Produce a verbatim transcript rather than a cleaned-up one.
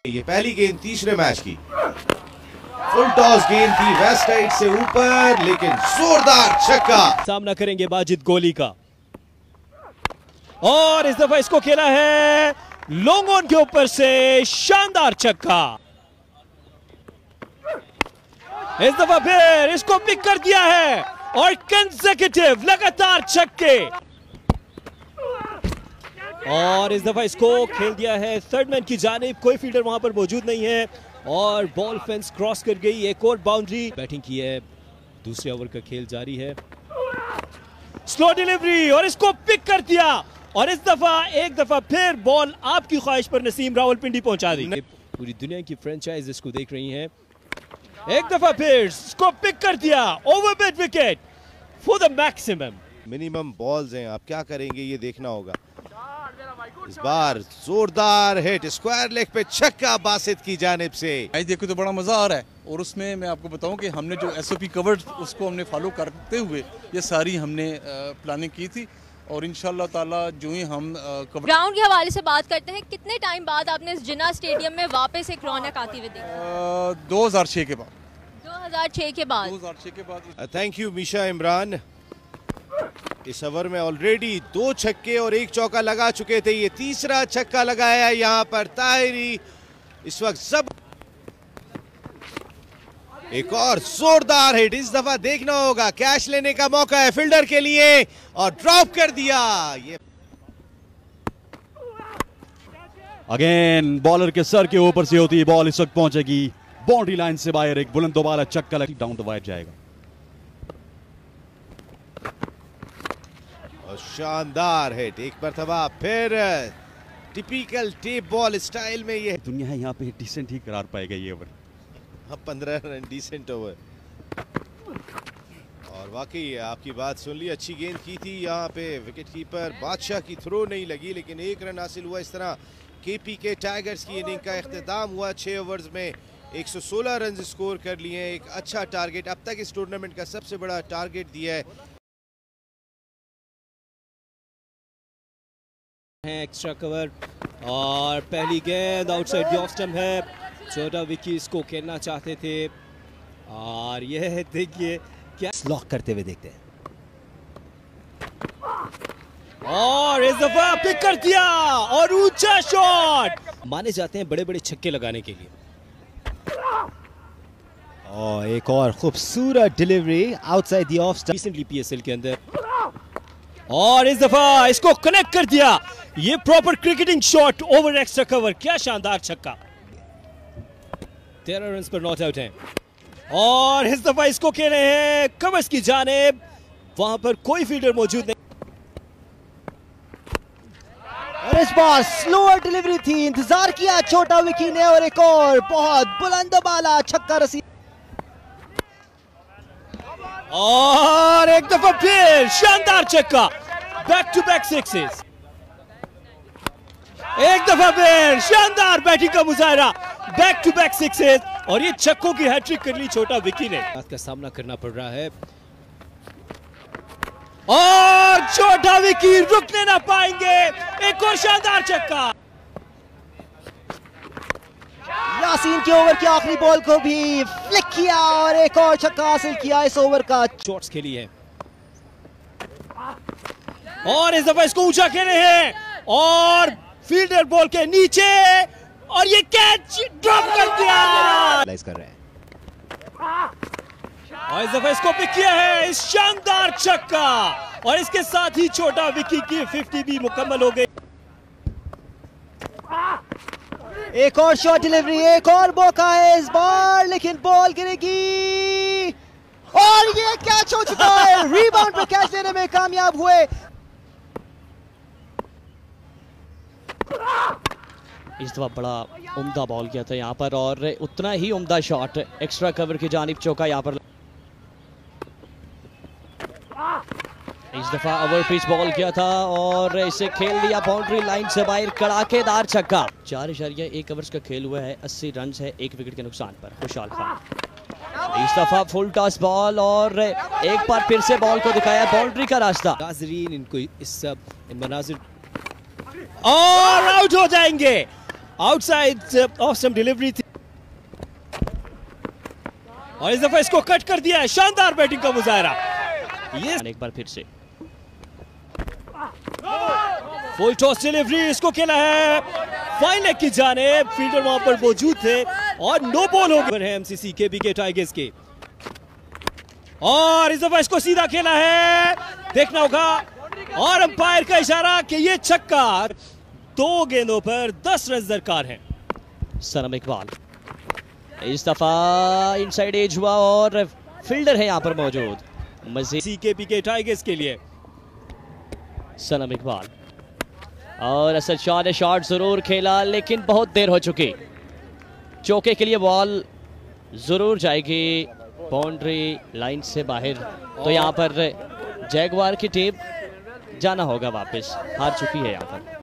ये पहली गेंद तीसरे मैच की फुल टॉस गेंद थी वेस्ट साइड से ऊपर, लेकिन जोरदार छक्का। सामना करेंगे बाजिद गोली का, और इस दफा इसको खेला है लॉन्ग ऑन के ऊपर से शानदार छक्का। इस दफा फिर इसको पिक कर दिया है और कंसेक्यूटिव लगातार छक्के, और इस दफा इसको खेल दिया है थर्ड मैन की जानिब। कोई फील्डर वहां पर मौजूद नहीं है और बॉल फेंस क्रॉस कर गई। एक और बाउंड्री। बैटिंग की है, दूसरे ओवर का खेल जारी है। स्लो डिलीवरी और इसको पिक कर दिया, और इस दफा एक दफा फिर बॉल आपकी ख्वाहिश पर नसीम रावलपिंडी पहुंचा दी। पूरी दुनिया की फ्रेंचाइज इसको देख रही हैं। एक दफा फिर इसको पिक कर दिया, over mid wicket for the maximum. Minimum balls हैं, आप क्या करेंगे ये देखना होगा। इस बार जोरदार हिट, स्क्वायर लेग पे छक्का बासित की जानिब से। मैच देखो तो बड़ा मजा आ रहा है, और उसमें मैं आपको बताऊं कि हमने जो एसओपी कवर्ड उसको हमने फॉलो करते हुए ये सारी हमने प्लानिंग की थी, और इंशाल्लाह ताला जो ही हम ग्राउंड के हवाले से बात करते हैं, कितने टाइम बाद आपने इस जिन्ना स्टेडियम में वापस एक रौनक आती हुई देखी? दो हजार छह के बाद दो हजार छह के बाद दो हजार छह के बाद थैंक यू मीशा इमरान। इस ओवर में ऑलरेडी दो छक्के और एक चौका लगा चुके थे, ये तीसरा छक्का लगाया है यहाँ पर ताहिरी। इस वक्त सब एक और जोरदार हिट, इस दफा देखना होगा, कैच लेने का मौका है फील्डर के लिए, और ड्रॉप कर दिया। ये अगेन बॉलर के सर के ऊपर से होती है बॉल, इस वक्त पहुंचेगी बाउंड्री लाइन से बाहर। एक बुलंद दोबारा छक्का लगी, डाउन द वाइड जाएगा। शानदार हिट, एक मरतबा फिर टिपिकल टेप बॉल स्टाइल में ये दुनिया है यहाँ पे डिसेंट ही करार पाएगा ये ओवर। हाँ, पंद्रह रन डिसेंट ओवर, और वाकई आपकी बात सुन ली, अच्छी गेंद की थी यहाँ पे। विकेट कीपर बादशाह की थ्रो नहीं लगी, लेकिन एक रन हासिल हुआ। इस तरह केपी के टाइगर्स की इनिंग का इख्तिताम हुआ। छह ओवर्स में एक सौ सोलह रन स्कोर कर लिए, एक अच्छा टारगेट, अब तक इस टूर्नामेंट का सबसे बड़ा टारगेट दिया है। एक्स्ट्रा कवर, और पहली गेंद आउटसाइड द ऑफ स्टंप है। छोटा विकी इसको खेलना चाहते थे, और यह देखिए क्या लॉक करते हुए देखते हैं, और इस दफा पिक कर दिया और ऊंचा शॉट। माने जाते हैं बड़े बड़े छक्के लगाने के लिए, और एक और खूबसूरत delivery outside the off stump recently PSL के अंदर, और इस दफा इसको कनेक्ट कर दिया। ये proper cricketing shot over extra cover, क्या शानदार छक्का। तेरह रन पर नॉट आउट हैं, और इस दफा इसको खेले हैं कवर्स की जानिब, वहां पर कोई फील्डर मौजूद नहीं, और इस बार स्लोअर डिलीवरी थी, इंतजार किया छोटा विकी ने, और एक और बहुत बुलंद बाला छक्का रसी, और एक दफा फिर शानदार छक्का। बैक टू बैक सिक्सेस, एक दफा फिर शानदार बैटिंग का मुजाहरा, बैक टू बैक सिक्सेस, और ये छक्कों की हैट्रिक कर ली छोटा विकी ने। बात का सामना करना पड़ रहा है, और छोटा विकी रुकने ना पाएंगे। एक और शानदार छक्का, यासीन के ओवर की आखिरी बॉल को भी फ्लिक किया, और एक और छक्का हासिल किया इस ओवर का। शॉट्स खेली है, और इस दफा इसको ऊंचा खेले हैं, और फील्डर बॉल के नीचे, और ये कैच ड्रॉप कर दिया। कर रहे हैं, और इस दफा इसको पिक किया है, इस शानदार छक्का, और इसके साथ ही छोटा विकी की फिफ्टी भी मुकम्मल हो गई। एक और शॉट डिलीवरी, एक और मौका है इस बार, लेकिन बॉल गिरेगी, और ये कैच हो चुका है। रीबाउंड पे कैच लेने में कामयाब हुए। इस दफा बड़ा उम्दा बॉल किया था यहाँ पर, और उतना ही उम्दा शॉट एक्स्ट्रा कवर की जानिब चौका यहाँ पर। इस दफा ओवर पिच बॉल किया था, और इसे खेल दिया बाउंड्री लाइन से बाहर, कड़ाकेदार छक्का। चार इशारिया एक ओवर्स का खेल हुआ है, अस्सी रन है एक विकेट के नुकसान पर खुशहाल खान। इस दफा फुल टॉस बॉल, और एक बार फिर से बॉल को दिखाया बाउंड्री का रास्ता। नाजरीन इनको इस इन मनाजिर, और आउट हो जाएंगे। आउटसाइड ऑफ सम डिलीवरी थी और इस दफा इसको कट कर दिया है। शानदार बैटिंग का मुजाहरा। ये एक बार फिर से फुल टॉस डिलीवरी, इसको खेला है फाइन लेग की जानिब। फील्डर वहां पर मौजूद थे और नो बॉल हो गए है एमसीसी केपी के टाइगर्स के। और इस दफा इसको सीधा खेला है, देखना होगा। और अंपायर का इशारा कि ये छक्का। दो गेंदों पर दस रन दरकार हैं। सनम इकबाल इस दफा इनसाइड एज हुआ और फील्डर है यहां पर मौजूद मजीद केपी के टाइगर्स के लिए। सनम इकबाल और असद शाह ने शॉट जरूर खेला लेकिन बहुत देर हो चुकी। चौके के लिए बॉल जरूर जाएगी बाउंड्री लाइन से बाहर। तो यहाँ पर जैगवार की टीम जाना होगा वापस, हार चुकी है यहाँ पर।